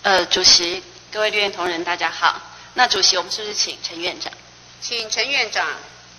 主席，各位立院同仁，大家好。那主席，我们是不是请陈院长？ 请陈院长。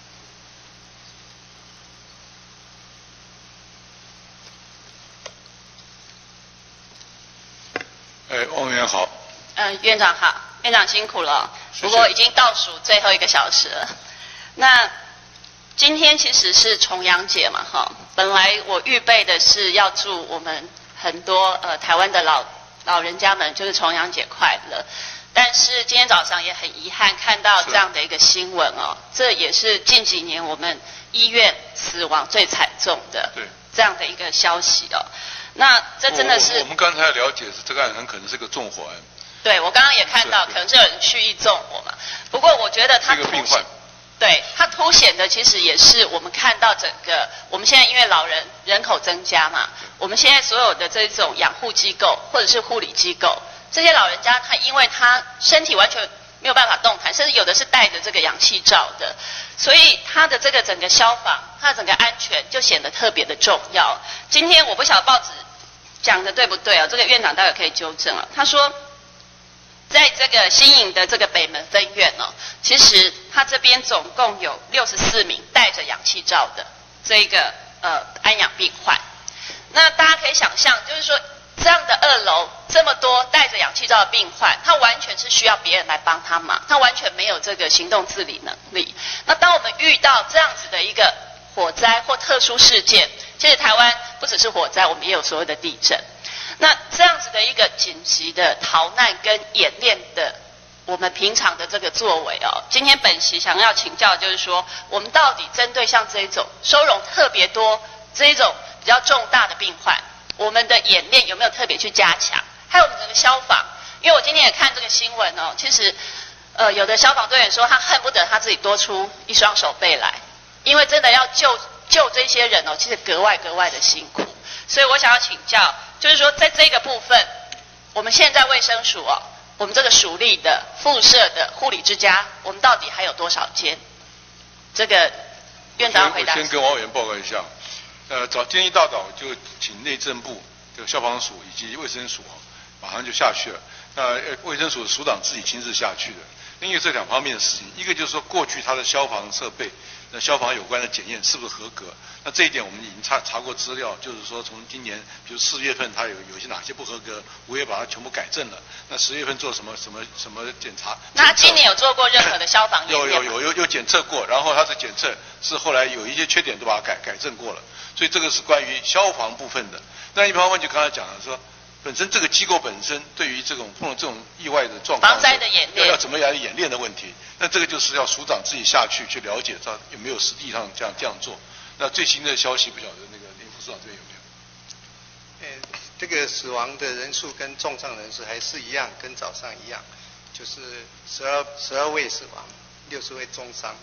汪委员好。 院长好，院长辛苦了。不过已经倒数最后1个小时了。那今天其实是重阳节嘛，哈。本来我预备的是要祝我们很多台湾的老人家们就是重阳节快乐。但是今天早上也很遗憾看到这样的一个新闻哦，这也是近几年我们医院死亡最惨重的这样的一个消息哦。那这真的是我们刚才了解是这个案很可能是个纵火案。 对，我刚刚也看到可能是有人蓄意纵火嘛。不过我觉得它这个病患， 对它凸显的其实也是我们看到整个我们现在因为老人人口增加嘛，我们现在所有的这种养护机构或者是护理机构。这些老人家，他因为他身体完全没有办法动弹，甚至有的是带着这个氧气罩的，所以他的这个整个消防，他的整个安全就显得特别的重要。今天我不晓得报纸讲的对不对哦，这个院长待会可以纠正了。他说，在这个新营的这个北门分院哦，其实他这边总共有64名带着氧气罩的这个安养病患。那大家可以想象，就是说。这样的2楼这么多带着氧气罩的病患，他完全是需要别人来帮他忙，他完全没有这个行动自理能力。那当我们遇到这样子的一个火灾或特殊事件，其实台湾不只是火灾，我们也有所谓的地震。那这样子的一个紧急的逃难跟演练的我们平常的这个作为哦，今天本席想要请教就是说，我们到底针对像这种收容特别多这一种比较重大的病患，我们的演练有没有特别去加强？还有我们整个消防，因为我今天也看这个新闻哦，其实有的消防队员说他恨不得他自己多出1双手背来，因为真的要救这些人哦，其实格外的辛苦。所以我想要请教，就是说在这个部分，我们现在卫生署哦，我们这个署立的附设的护理之家，我们到底还有多少间？这个院长回答。 我先跟王委员报告一下。今天一大早就请内政部、这个消防署以及卫生署马上就下去了。那卫生署的署长自己亲自下去的。因为这2方面的事情，一个就是说过去它的消防设备、那消防有关的检验是不是合格？那这一点我们已经查过资料，就是说从今年，比如4月份它有些哪些不合格，5月把它全部改正了。那10月份做什么检查？ 那他今年有做过任何的消防演练吗？ 有检测过，然后它的检测是后来有一些缺点都把它改正过了。所以这个是关于消防部分的。那一方面就刚才讲了说，本身这个机构本身对于这种碰到这种意外的状况， 防灾的演练要怎么样演练的问题，那这个就是要署长自己下去了解他有没有实际上这样做。那最新的消息不晓得那个林副署长这边有没有？ 这个死亡的人数跟重伤人数还是一样，跟早上一样，就是12位死亡，60位重伤。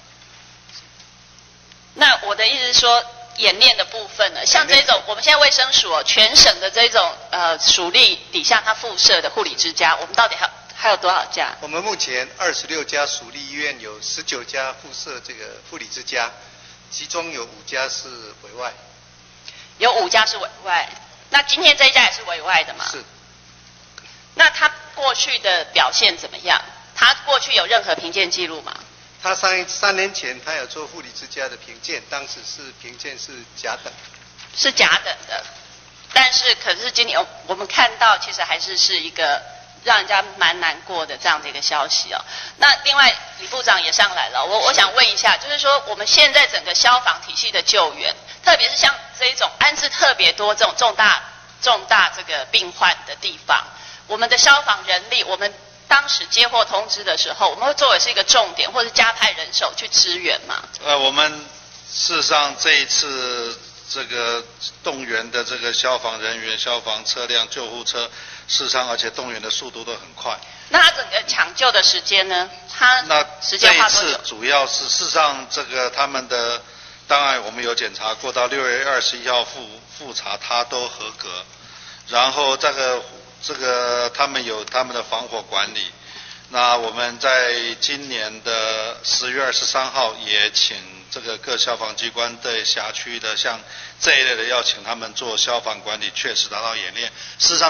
那我的意思是说，演练的部分呢，像这种我们现在卫生署哦，全省的这种署立底下它附设的护理之家，我们到底还有多少家？ 我们目前26家属立医院有19家附设这个护理之家，其中有5家是委外。 有5家是委外，那今天这一家也是委外的嘛？ 是。 那他过去的表现怎么样？他过去有任何评鉴记录吗？ 他3年前他有做护理之家的评鉴，当时是评鉴是甲等， 是甲等的，但是可是今年我们看到其实还是一个让人家蛮难过的这样的一个消息哦。那另外李部长也上来了，我想问一下，就是说我们现在整个消防体系的救援，特别是像这一种安置特别多这种重大这个病患的地方，我们的消防人力，我们当时接获通知的时候，我们会作为是一个重点，或是加派人手去支援吗？ 我们事实上这一次这个动员的这个消防人员、消防车辆、救护车，事实上而且动员的速度都很快。 那他整个抢救的时间呢？他时间花多久？ 这一次主要是事实上这个他们的，当然我们有检查过，到6月21号复查他都合格，然后这个他们有他们的防火管理。那我们在今年的10月23号也请这个各消防机关对辖区的像这一类的，要请他们做消防管理，确实达到演练。事实上，这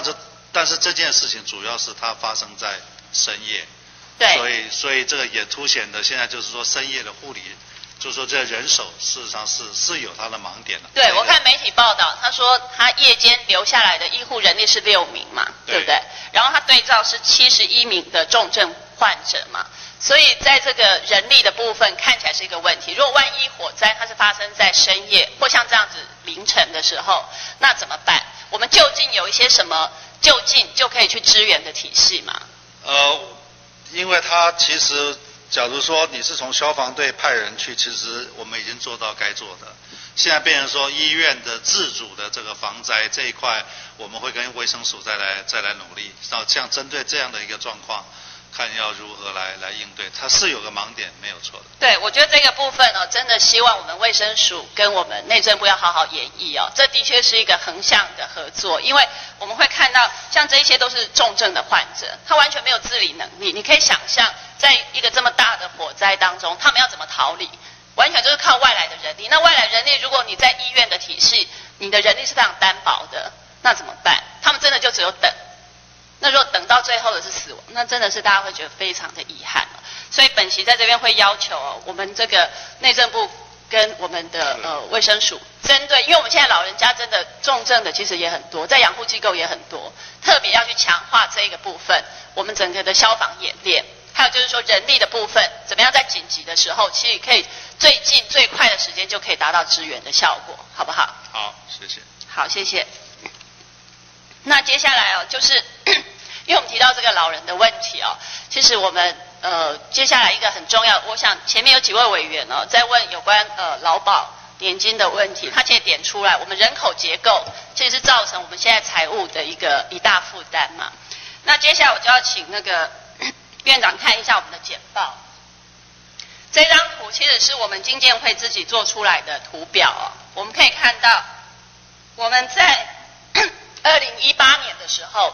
但是这件事情主要是它发生在深夜， 对， 所以这个也凸显的现在就是说深夜的护理，就是说这人手事实上是有它的盲点的。 对，我看媒体报道，他说他夜间留下来的医护人力是6名嘛，对不对？然后他对照是71名的重症患者嘛，所以在这个人力的部分看起来是一个问题。如果万一火灾它是发生在深夜或像这样子凌晨的时候，那怎么办？我们究竟有一些什么就近就可以去支援的体系吗？ 因为它其实假如说你是从消防队派人去，其实我们已经做到该做的。现在变成说医院的自主的这个防灾这一块，我们会跟卫生署再来努力。然后像针对这样的一个状况，看要如何来应对，它是有个盲点，没有错的。 对，我觉得这个部分哦，真的希望我们卫生署跟我们内政部要好好研议哦。这的确是一个横向的合作，因为我们会看到像这一些都是重症的患者，他完全没有自理能力。你可以想象，在一个这么大的火灾当中，他们要怎么逃离？完全就是靠外来的人力。那外来人力，如果你在医院的体系，你的人力是非常单薄的，那怎么办？他们真的就只有等。那如果等到最后的是死亡，那真的是大家会觉得非常的遗憾了。所以本席在这边会要求我们这个内政部跟我们的卫生署，针对，因为我们现在老人家真的重症的其实也很多，在养护机构也很多，特别要去强化这一个部分，我们整个的消防演练，还有就是说人力的部分，怎么样在紧急的时候，其实可以最近最快的时间就可以达到支援的效果，好不好？ 好，谢谢。 好，谢谢。那接下来就是因为我们提到这个老人的问题其实我们接下来一个很重要，我想前面有几位委员在问有关劳保年金的问题，他其实点出来我们人口结构其实是造成我们现在财务的一大负担嘛。那接下来我就要请那个院长看一下我们的简报。这张图其实是我们经建会自己做出来的图表我们可以看到我们在2018年的时候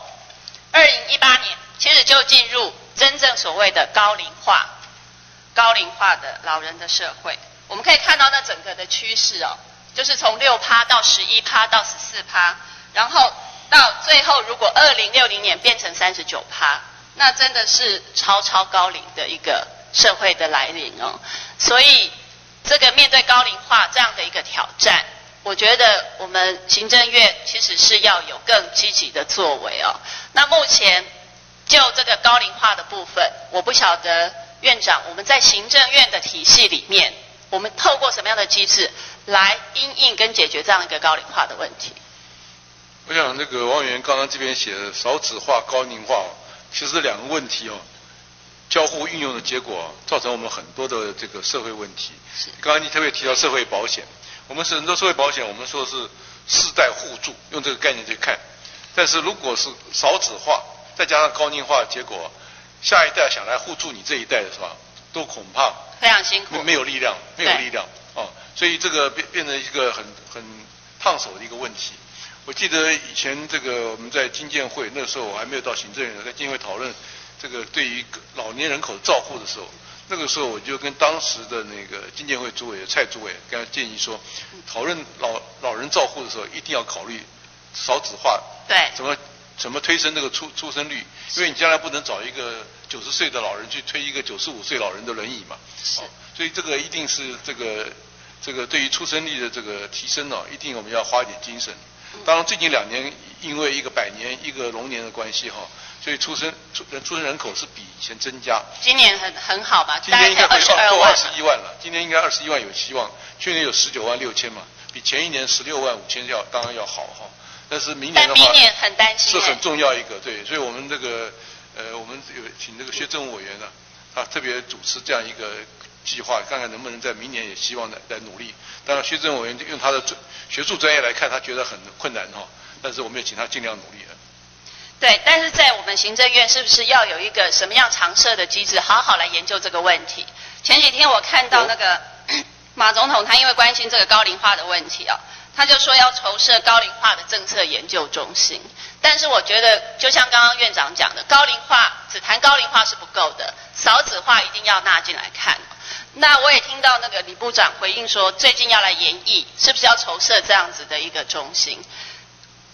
，2018年其实就进入真正所谓的高龄化的老人的社会。我们可以看到那整个的趋势就是从6%到11%到14%，然后到最后如果2060年变成39%，那真的是超高龄的一个社会的来临所以这个面对高龄化这样的一个挑战，我觉得我们行政院其实是要有更积极的作为那目前就这个高龄化的部分，我不晓得院长，我们在行政院的体系里面，我们透过什么样的机制来因应跟解决这样一个高龄化的问题？ 我想那个王委员刚刚这边写的少子化、高龄化其实两个问题交互运用的结果造成我们很多的这个社会问题。刚刚你特别提到社会保险，我们很多社会保险，我们说的是世代互助，用这个概念去看。但是如果是少子化，再加上高龄化的结果，下一代想来互助你这一代的时候，都恐怕非常辛苦， 没有力量所以这个变成一个很烫手的一个问题。我记得以前这个我们在经建会那时候我还没有到行政院，在经建会讨论这个对于老年人口的照护的时候，那个时候我就跟当时的那个经建会主委蔡主委跟他建议说，讨论老人照护的时候一定要考虑少子化， 对， 怎么推升这个出生率，因为你将来不能找一个90岁的老人去推一个95岁老人的轮椅嘛，所以这个一定是这个对于出生率的这个提升一定我们要花一点精神。当然最近2年因为一个100年一个龙年的关系所以出生人口是比以前增加。 今年很好吧？ 今年应该会 22万 21万了，今年应该21万有希望，去年有19万6千嘛，比前一年16万5千当然要好但是明年的话， 但明年很担心， 是很重要一个对，所以我们这个我们有请这个薛政务委员他特别主持这样一个计划，看看能不能在明年也希望来努力。当然薛政务委员用他的学术专业来看，他觉得很困难但是我们也请他尽量努力对，但是在我们行政院是不是要有一个什么样常设的机制，好好来研究这个问题？前几天我看到那个马总统，他因为关心这个高龄化的问题他就说要筹设高龄化的政策研究中心。但是我觉得，就像刚刚院长讲的，高龄化只谈高龄化是不够的，少子化一定要纳进来看。那我也听到那个李部长回应说，最近要来研议，是不是要筹设这样子的一个中心？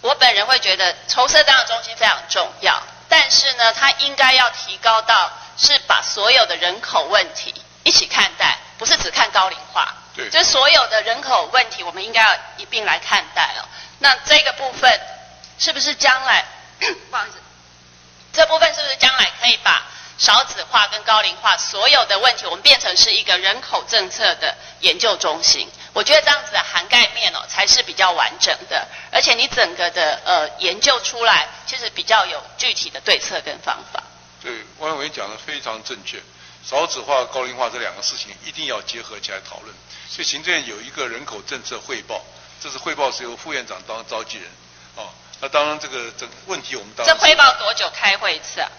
我本人会觉得筹设这样的中心非常重要，但是呢，它应该要提高到是把所有的人口问题一起看待，不是只看高龄化。 对， 就是所有的人口问题，我们应该要一并来看待哦。那这个部分是不是将来，不好意思，这部分是不是将来可以把少子化跟高龄化所有的问题，我们变成是一个人口政策的研究中心？我觉得这样子的涵盖面哦，才是比较完整的，而且你整个的研究出来，其实比较有具体的对策跟方法。 对，汪委员讲的非常正确。少子化、高龄化这两个事情一定要结合起来讨论。所以行政院有一个人口政策汇报，这是汇报是由副院长当召集人。哦，那当然这个问题我们当然。 这汇报多久开会一次啊？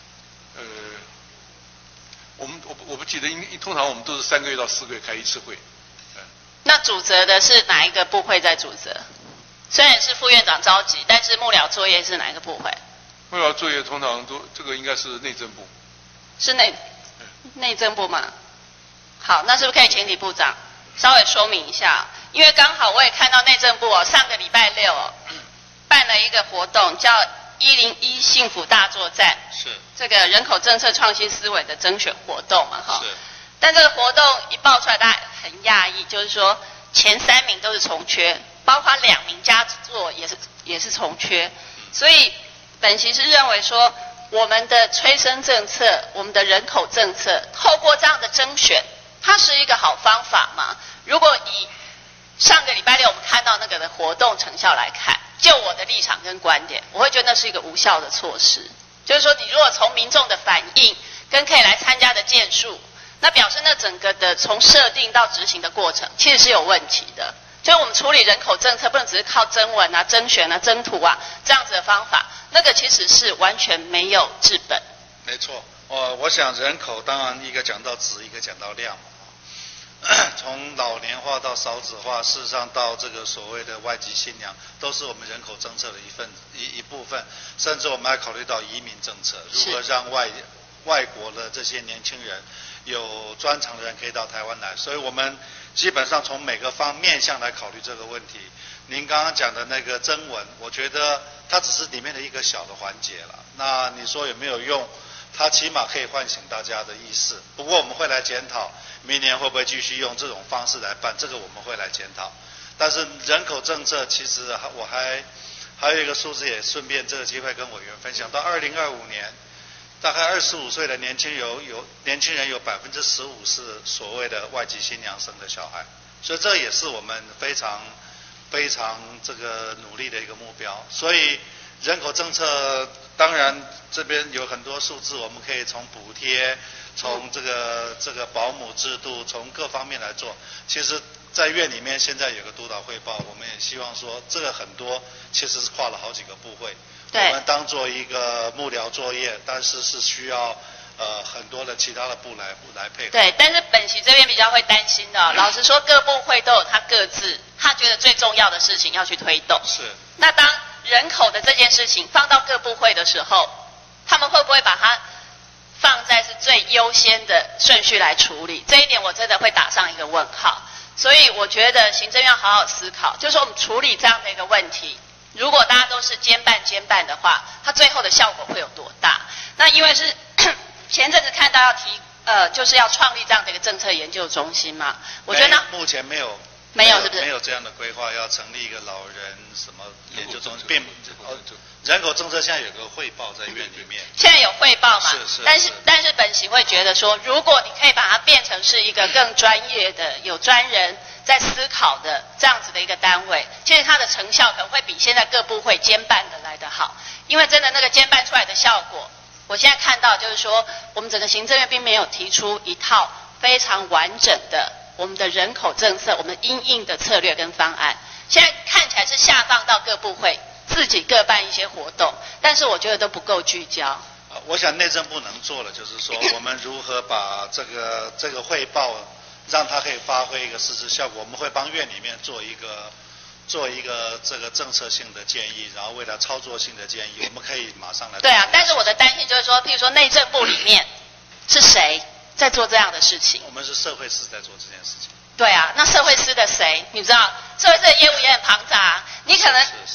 我不记得，通常我们都是3个月到4个月开一次会。 那主责的是哪一个部会在主责？虽然是副院长召集，但是幕僚作业是哪一个部会？ 幕僚作业通常都这个应该是内政部。 是内政部吗？好，那是不是可以请李部长稍微说明一下？因为刚好我也看到内政部上个礼拜6办了一个活动，叫101幸福大作战， 是这个人口政策创新思维的甄选活动嘛，哈。 是。 但这个活动一爆出来，大家很讶异，就是说前3名都是重缺，包括2名佳作也是重缺，所以本席是认为说，我们的催生政策，我们的人口政策，透过这样的甄选，它是一个好方法吗？如果以上个礼拜6我们看到那个的活动成效来看，就我的立场跟观点，我会觉得那是一个无效的措施。就是说，你如果从民众的反应跟可以来参加的件数，那表示那整个的从设定到执行的过程其实是有问题的。就是我们处理人口政策不能只是靠征文啊、甄选啊、征图啊这样子的方法，那个其实是完全没有治本。 没错，我想人口当然一个讲到质，一个讲到量。从老年化到少子化，事实上到这个所谓的外籍新娘，都是我们人口政策的一部分。甚至我们还考虑到移民政策，如何让外国的这些年轻人有专长的人可以到台湾来。所以我们基本上从每个面向来考虑这个问题。您刚刚讲的那个征文，我觉得它只是里面的一个小的环节了。那你说有没有用？它起码可以唤醒大家的意识。不过我们会来检讨，明年会不会继续用这种方式来办？这个我们会来检讨。但是人口政策，其实我还有一个数字，也顺便这个机会跟委员分享。到2025年，大概25岁的年轻人有15%是所谓的外籍新娘生的小孩，所以这也是我们非常非常这个努力的一个目标。所以人口政策当然这边有很多数字，我们可以从补贴，从这个保姆制度，从各方面来做。其实在院里面现在有个督导汇报，我们也希望说这个很多其实是跨了好几个部会，我们当做一个幕僚作业，但是是需要很多的其他的部来配合。 对，但是本席这边比较会担心的，老实说各部会都有他各自他觉得最重要的事情要去推动。 是。 那当人口的这件事情放到各部会的时候，他们会不会把它放在是最优先的顺序来处理？这一点我真的会打上一个问号。所以我觉得行政院好好思考，就是说我们处理这样的一个问题，如果大家都是兼办的话，它最后的效果会有多大？那因为是前阵子看到要就是要创立这样的一个政策研究中心嘛，我觉得目前没有是不是？ 没有这样的规划，要成立一个老人什么研究中心，人口政策现在有个汇报在院里面， 现在有汇报嘛？ 是。 但是本席会觉得说，如果你可以把它变成是一个更专业的、有专人在思考的这样子的一个单位，其实它的成效可能会比现在各部会兼办的来得好，因为真的那个兼办出来的效果，我现在看到就是说，我们整个行政院并没有提出一套非常完整的我们的人口政策，我们因应的策略跟方案，现在看起来是下放到各部会自己各办一些活动，但是我觉得都不够聚焦。 我想内政部能做的就是说，我们如何把这个汇报让它可以发挥一个实质效果。我们会帮院里面做一个这个政策性的建议，然后为了操作性的建议，我们可以马上来。 对啊，但是我的担心就是说，譬如说内政部里面是谁在做这样的事情？ 我们是社会司在做这件事情。 对啊，那社会司的谁？你知道，社会司的业务也很庞杂，你可能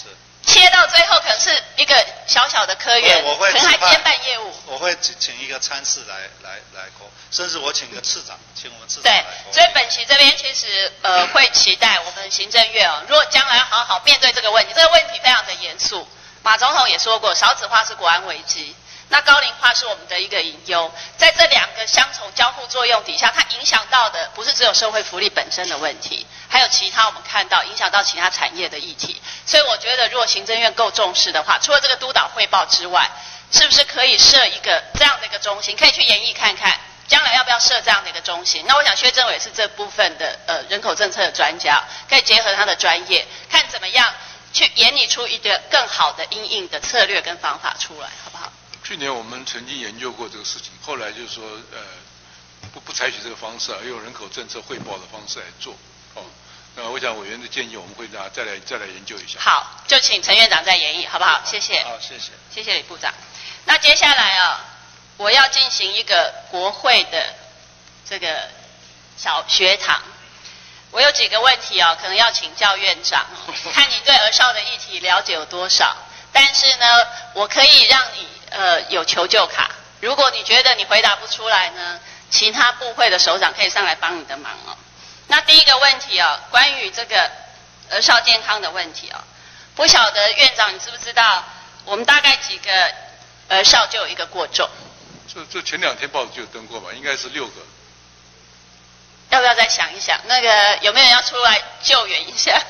切到最后可能是一个小小的科员，可能还兼办业务。 我会请一个参事来勾，甚至我请个次长，请我们次长来勾。 对，所以本席这边其实会期待我们行政院如果将来要好好面对这个问题，这个问题非常的严肃。马总统也说过，少子化是国安危机。那高龄化是我们的一个隐忧，在这两个相重交互作用底下，它影响到的不是只有社会福利本身的问题，还有其他我们看到影响到其他产业的议题。所以我觉得，如果行政院够重视的话，除了这个督导汇报之外，是不是可以设一个这样的一个中心，可以去研议看看，将来要不要设这样的一个中心？那我想薛政委是这部分的人口政策的专家，可以结合他的专业，看怎么样去研拟出一个更好的因应的策略跟方法出来，好不好？ 去年我们曾经研究过这个事情，后来就是说，不采取这个方式，而用人口政策汇报的方式来做。那我想委员的建议，我们会再来研究一下。 好，就请陈院长再研议，好不好？谢谢。 好，谢谢。 谢谢李部长。那接下来我要进行一个国会的这个小学堂。我有几个问题可能要请教院长，看你对儿少的议题了解有多少。但是呢，我可以让你有求救卡。如果你觉得你回答不出来呢，其他部会的首长可以上来帮你的忙那第一个问题关于这个儿少健康的问题不晓得院长你知不知道，我们大概几个儿少就有一个过重？ 这前2天报纸就有登过吧，应该是6个。 要不要再想一想？那个有没有人要出来救援一下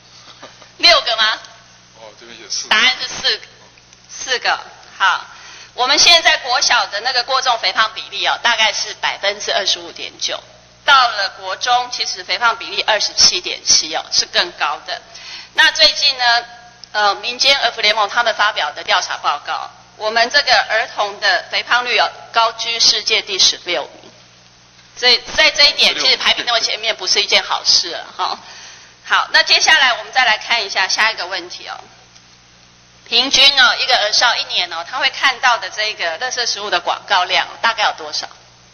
？6个吗？ 这边写4个。 答案是4个。好，我们现在国小的那个过重肥胖比例大概是25.9%，到了国中其实肥胖比例27.7%是更高的。那最近呢，民间儿福联盟他们发表的调查报告，我们这个儿童的肥胖率高居世界第16名，所以在这一点其实排名那么前面不是一件好事了好，那接下来我们再来看一下下一个问题平均一个儿少1年他会看到的这个垃圾食物的广告量大概有多少？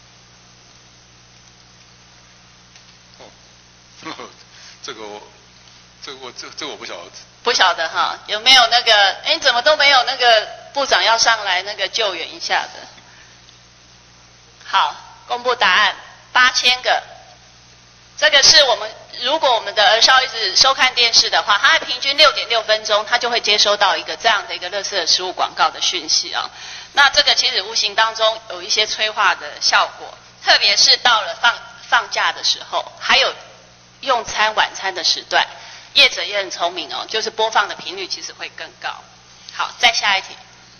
这个我不晓得。 不晓得有没有那个怎么都没有那个部长要上来那个救援一下的？好，公布答案，8000个。这个是如果我们的儿少一直收看电视的话，他平均6.6分钟，他就会接收到一个这样的一个垃圾食物广告的讯息那这个其实无形当中有一些催化的效果，特别是到了放假的时候，还有用餐晚餐的时段，业者也很聪明就是播放的频率其实会更高。好，再下一题。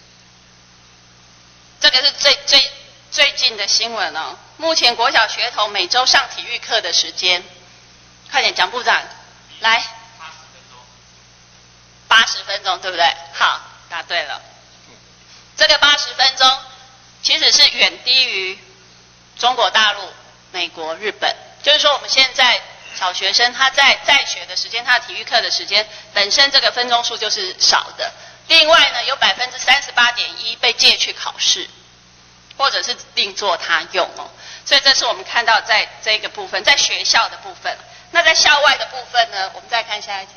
这个是最近的新闻目前国小学童每周上体育课的时间，快点蒋部长来。80分钟，对不对？好，答对了。这个80分钟其实是远低于中国大陆、美国、日本。就是说我们现在小学生他在学的时间，他的体育课的时间本身这个分钟数就是少的。另外呢，有38.1%被借去考试，或者是另作他用所以这是我们看到在这个部分，在学校的部分。那在校外的部分呢，我们再看下一题。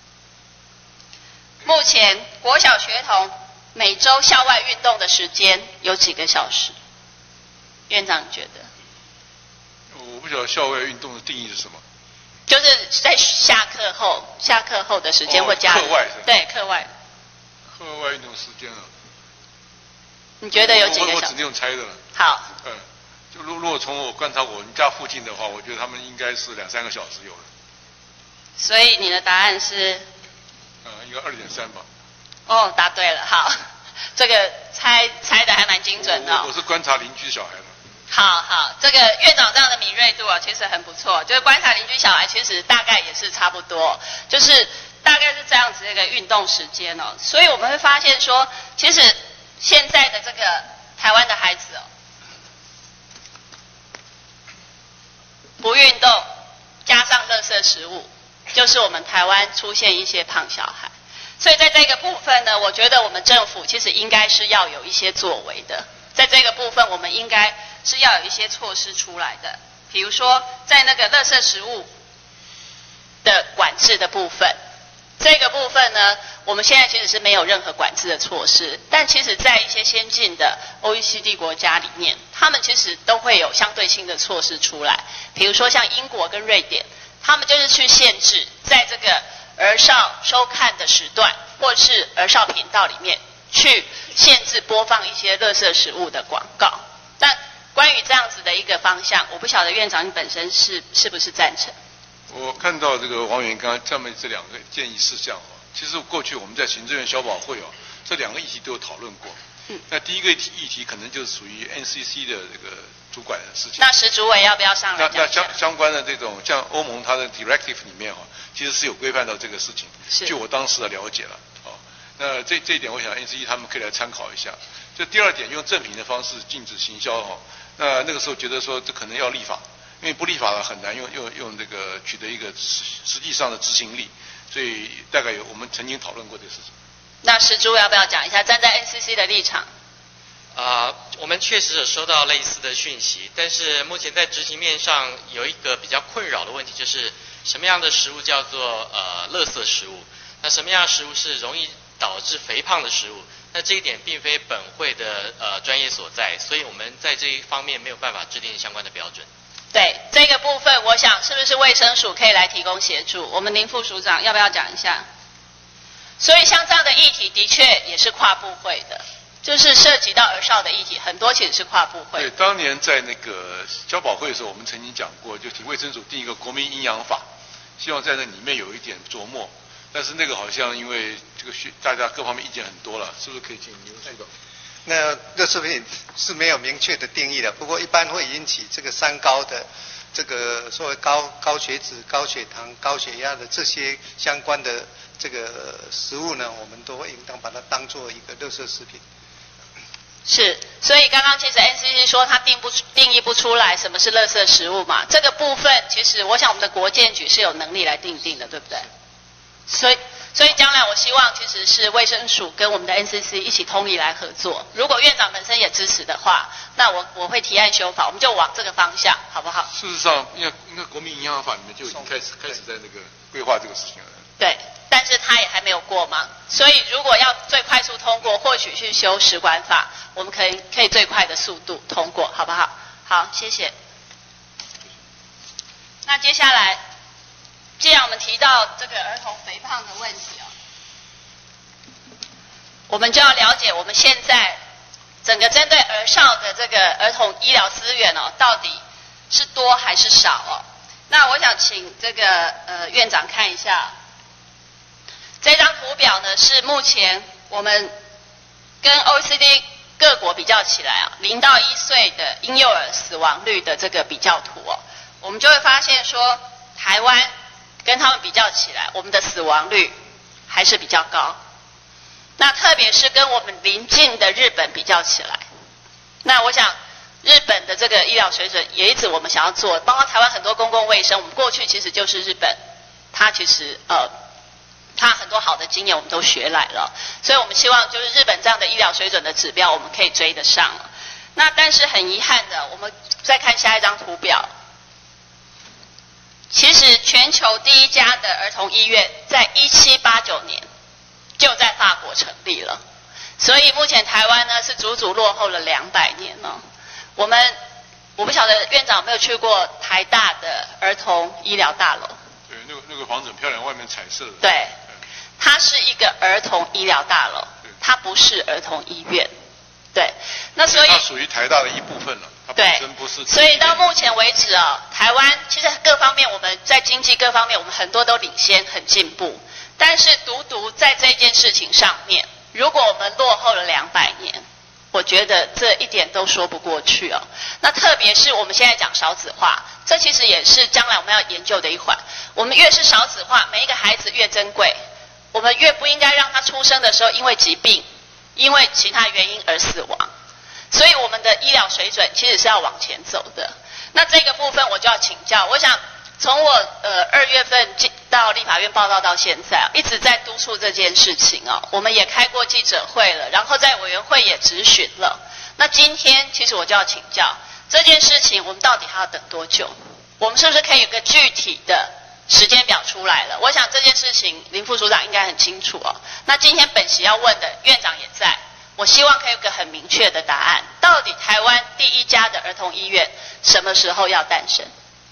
目前国小学童每周校外运动的时间有几个小时？院长觉得？ 我不晓得校外运动的定义是什么。 就是在下课后的时间或假日。 课外是吧？ 对，课外。 课外运动时间你觉得有几个小时？ 我只能用猜的了。 好。 就如果从我观察我们家附近的话，我觉得他们应该是2-3个小时有了。 所以你的答案是？ 应该2.3吧。 答对了，好，这个猜的还蛮精准的。 我是观察邻居小孩的。 好，这个院长这样的敏锐度其实很不错，就是观察邻居小孩，其实大概也是差不多，就是大概是这样子的一个运动时间所以我们会发现说，其实现在的这个台湾的孩子不运动加上垃圾食物，就是我们台湾出现一些胖小孩。所以在这个部分呢，我觉得我们政府其实应该是要有一些作为的。在这个部分，我们应该是要有一些措施出来的，比如说在那个垃圾食物的管制的部分， 这个部分呢，我们现在其实是没有任何管制的措施，但其实在一些先进的 OECD 国家里面，他们其实都会有相对性的措施出来，比如说像英国跟瑞典，他们就是去限制在这个儿少收看的时段或是儿少频道里面去限制播放一些垃圾食物的广告。但关于这样子的一个方向，我不晓得院长你本身是不是赞成？ 我看到这个王委员刚刚上面这2个建议事项其实过去我们在行政院消保会这2个议题都有讨论过。那第一个议题可能就是属于 NCC 的这个主管的事情。 那石主委要不要上来讲？ 那相关的这种像欧盟它的 directive 里面其实是有规范到这个事情。据我当时的了解了那这一点我想 NCC 他们可以来参考一下。就第2点，用赠品的方式禁止行销那个时候觉得说这可能要立法。因为不立法了很难用这个取得一个实际上的执行力，所以大概我们曾经讨论过这个事情。 那石主要不要讲一下站在 NCC 的立场？ 我们确实有收到类似的讯息，但是目前在执行面上有一个比较困扰的问题，就是什么样的食物叫做垃圾食物？那什么样的食物是容易导致肥胖的食物？那这一点并非本会的专业所在，所以我们在这一方面没有办法制定相关的标准。 对这个部分，我想是不是卫生署可以来提供协助？我们林副署长要不要讲一下？所以像这样的议题，的确也是跨部会的，就是涉及到儿少的议题，很多其实是跨部会。 对，当年在那个消保会的时候，我们曾经讲过，就请卫生署定一个国民营养法，希望在那里面有一点琢磨。但是那个好像因为这个大家各方面意见很多了，是不是可以请刘副总？ 那垃圾品是没有明确的定义的，不过一般会引起这个3高的这个所谓高血脂、高血糖、高血压的这些相关的这个食物呢，我们都会应当把它当做一个垃圾食品。 是，所以刚刚其实 NCC 说它定义不出来什么是垃圾食物嘛，这个部分其实我想我们的国健局是有能力来定的，对不对？所以将来我希望其实是卫生署跟我们的 NCC 一起通力来合作。如果院长本身也支持的话，那我会提案修法，我们就往这个方向，好不好？ 事实上，应该国民营养法里面就已经开始在那个规划这个事情了。 对，但是它也还没有过嘛，所以如果要最快速通过，或许去修食管法，我们可以最快的速度通过，好不好？好，谢谢。那接下来，既然我们提到这个儿童肥胖的问题我们就要了解我们现在整个针对儿少的这个儿童医疗资源到底是多还是少那我想请这个院长看一下，这张图表呢是目前我们跟 OECD 各国比较起来0到1岁的婴幼儿死亡率的这个比较图我们就会发现说台湾跟他们比较起来，我们的死亡率还是比较高。那特别是跟我们邻近的日本比较起来，那我想日本的这个医疗水准也一直我们想要做，包括台湾很多公共卫生，我们过去其实就是日本，它其实它很多好的经验我们都学来了，所以我们希望就是日本这样的医疗水准的指标我们可以追得上那但是很遗憾的，我们再看下一张图表，其实全球第一家的儿童医院在1789年就在法国成立了，所以目前台湾呢是足足落后了200年我不晓得院长有没有去过台大的儿童医疗大楼？ 对，那个房子很漂亮，外面彩色的。 对，它是一个儿童医疗大楼，它不是儿童医院。对，那所以它属于台大的一部分了，它本身不是。 所以到目前为止台湾其实各方面我们在经济各方面我们很多都领先很进步。但是独在这件事情上面，如果我们落后了200年，我觉得这一点都说不过去那特别是我们现在讲少子化，这其实也是将来我们要研究的一环。我们越是少子化，每一个孩子越珍贵，我们越不应该让他出生的时候因为疾病、因为其他原因而死亡。所以我们的医疗水准其实是要往前走的。那这个部分我就要请教，我想从我2月份到立法院报道到现在一直在督促这件事情我们也开过记者会了，然后在委员会也质询了。那今天其实我就要请教这件事情，我们到底还要等多久？我们是不是可以有个具体的时间表出来了。我想这件事情林副署长应该很清楚哦。那今天本席要问的，院长也在，我希望可以有个很明确的答案，到底台湾第一家的儿童医院什么时候要诞生？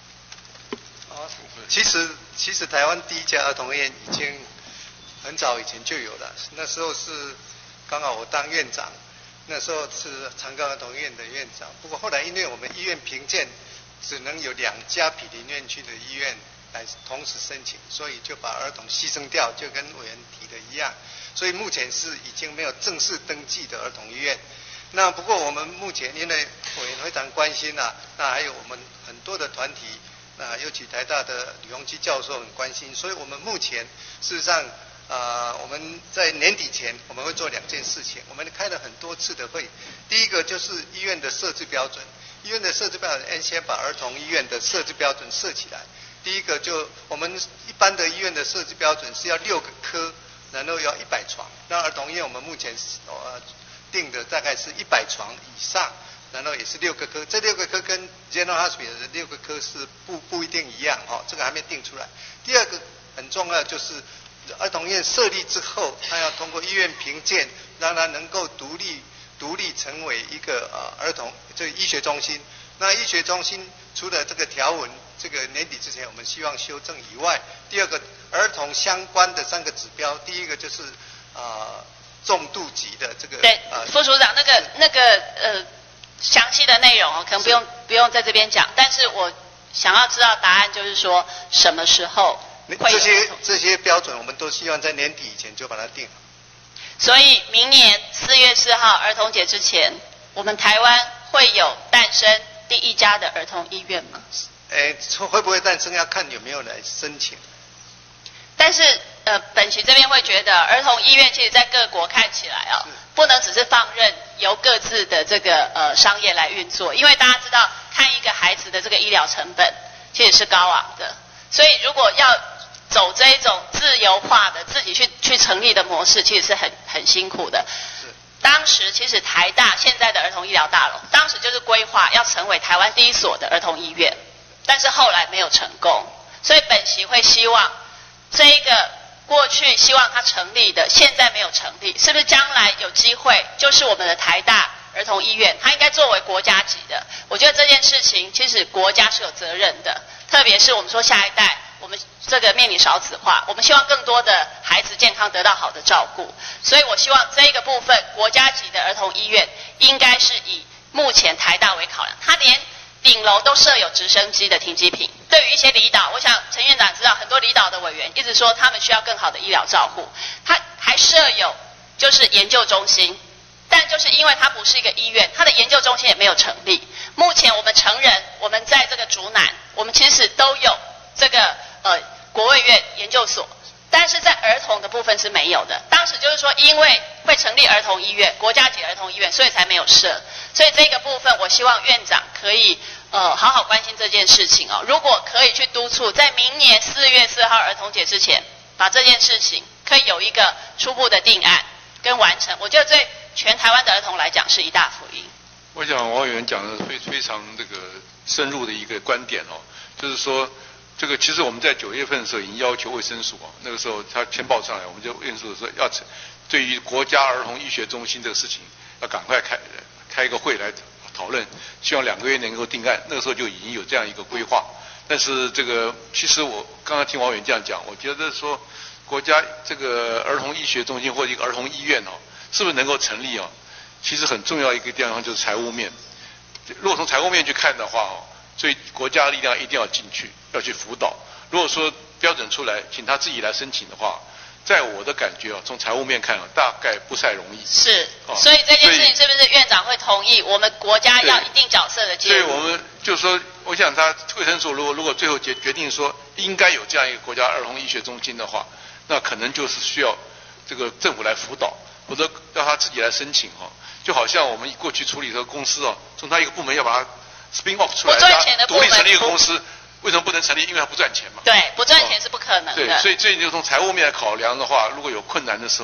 其实台湾第一家儿童医院已经很早以前就有了，那时候是刚好我当院长，那时候是长庚儿童医院的院长。不过后来因为我们医院评鉴只能有2家毗邻院区的医院来同时申请，所以就把儿童牺牲掉，就跟委员提的一样。所以目前是已经没有正式登记的儿童医院。那不过我们目前因为委员非常关心啊，那还有我们很多的团体，那尤其台大的吕鸿基教授很关心，所以我们目前事实上我们在年底前我们会做2件事情，我们开了很多次的会。第一个就是医院的设置标准，医院的设置标准先把儿童医院的设置标准设起来。第一个就我们一般的医院的设置标准是要6个科，然后要100床。那儿童医院我们目前定的大概是100床以上，然后也是6个科。这6个科跟 General Hospital 的6个科是不一定一样这个还没定出来。第二个很重要就是儿童医院设立之后，它要通过医院评鉴，让它能够独立成为一个儿童这个医学中心。那医学中心除了这个条文，这个年底之前我们希望修正以外，第二个儿童相关的3个指标，第一个就是重度级的这个对，副署长那个详细的内容可能不用在这边讲，但是我想要知道答案，就是说什么时候会有这些标准，我们都希望在年底以前就把它定好。 所以明年4月4号儿童节之前，我们台湾会有诞生第一家的儿童医院吗？ 会不会诞生要看有没有来申请。 但是本席这边会觉得，儿童医院其实在各国看起来不能只是放任由各自的这个商业来运作，因为大家知道看一个孩子的这个医疗成本其实是高昂的，所以如果要走这一种自由化的自己去成立的模式，其实是很辛苦的。当时其实台大现在的儿童医疗大楼，当时就是规划要成为台湾第一所的儿童医院，但是后来没有成功，所以本席会希望这一个过去希望它成立的，现在没有成立，是不是将来有机会就是我们的台大儿童医院，它应该作为国家级的？我觉得这件事情其实国家是有责任的，特别是我们说下一代，我们这个面临少子化，我们希望更多的孩子健康得到好的照顾，所以我希望这个部分国家级的儿童医院应该是以目前台大为考量，它连顶楼都设有直升机的停机坪。对于一些离岛，我想陈院长知道，很多离岛的委员一直说他们需要更好的医疗照护，它还设有就是研究中心，但就是因为它不是一个医院，它的研究中心也没有成立。目前我们成人，我们在这个竹南，我们其实都有这个国卫院研究所，但是在儿童的部分是没有的。当时就是说，因为会成立儿童医院，国家级儿童医院，所以才没有设。所以这个部分，我希望院长可以好好关心这件事情如果可以去督促，在明年4月4号儿童节之前，把这件事情可以有一个初步的定案跟完成，我觉得对全台湾的儿童来讲是一大福音。 我想王委员讲的非常这个深入的一个观点就是说。这个其实我们在9月份的时候已经要求卫生署那个时候他签报上来，我们就卫生署说要对于国家儿童医学中心这个事情要赶快开一个会来讨论，希望2个月能够定案。那个时候就已经有这样一个规划。但是这个其实我刚刚听王委员这样讲，我觉得说国家这个儿童医学中心或者一个儿童医院是不是能够成立其实很重要一个地方就是财务面。如果从财务面去看的话所以国家的力量一定要进去，要去辅导。如果说标准出来，请他自己来申请的话，在我的感觉从财务面看大概不太容易。 是，所以这件事情是不是院长会同意我们国家要一定角色的介入？ 所以我们就是说，我想他卫生署如果最后决定说应该有这样一个国家儿童医学中心的话，那可能就是需要这个政府来辅导，否则让他自己来申请就好像我们过去处理这个公司从他一个部门要把它spin off 出来， 不赚钱的部门独立成立一个公司，为什么不能成立？因为它不赚钱嘛。 对，不赚钱是不可能的。 对，所以就从财务面来考量的话，如果有困难的时候，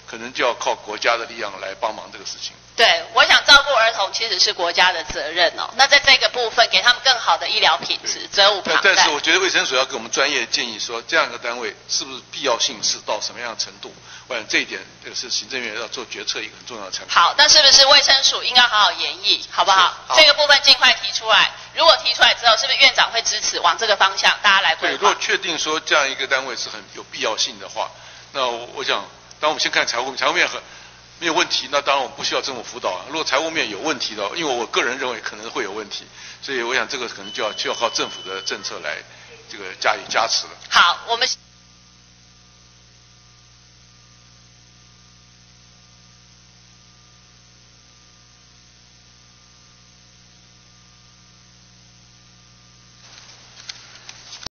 可能就要靠国家的力量来帮忙这个事情。 对，我想照顾儿童其实是国家的责任哦。那在这个部分给他们更好的医疗品质，责无旁贷。 但是我觉得卫生署要给我们专业建议说，这样一个单位是不是必要性是到什么样的程度？我想这一点是行政院要做决策一个很重要的参考。 好，那是不是卫生署应该好好研议，好不好？ 好， 这个部分尽快提出来。如果提出来之后，是不是院长会支持往这个方向大家来规划？ 对，如果确定说这样一个单位是很有必要性的话，那我想，当我们先看财务面没有问题，那当然我们不需要政府辅导啊。如果财务面有问题的，因为我个人认为可能会有问题，所以我想这个可能就要靠政府的政策来这个加以加持了。 好，我们。